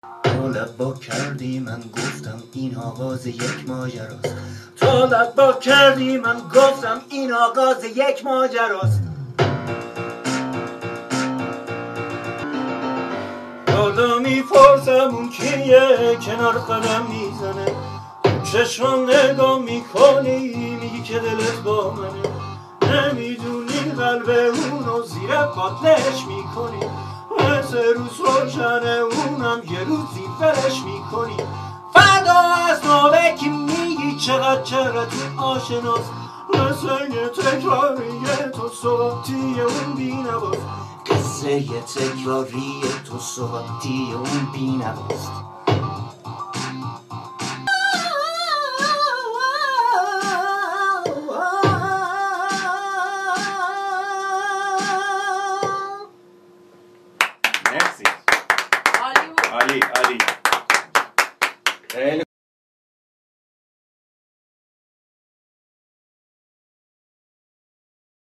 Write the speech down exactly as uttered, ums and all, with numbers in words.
تا لب با کردی من گفتم این آغاز یک ماجراست. تا لب با کردی من گفتم این آغاز یک ماجراست. حالا میپرسم اون کیه کنار قدم میزنه، چشمم نگاه میکنی میگی که دلت با منه، نمیدونی قلب اونو زیر قاتلش میکنی، مثل روز روشنه اونم یه روزی فرش میکنی. فردا از نوبه که میگی چقدر چرا تو آشناست، مثل یه تکراریه تو صحبتی اون بینواست، قصه یه تکراریه تو صحبتی اون بینواست. مرسی. عالی بود. عالی عالی. خیلی